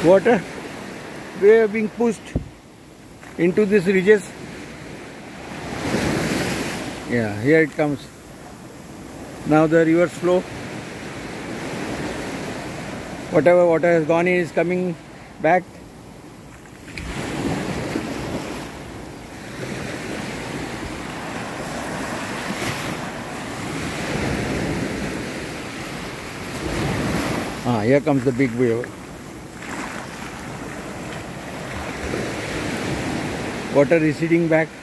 Water, we are being pushed into these ridges. Yeah, here it comes. Now the reverse flow. Whatever water has gone in is coming back. Here comes the big wave. Water receding back.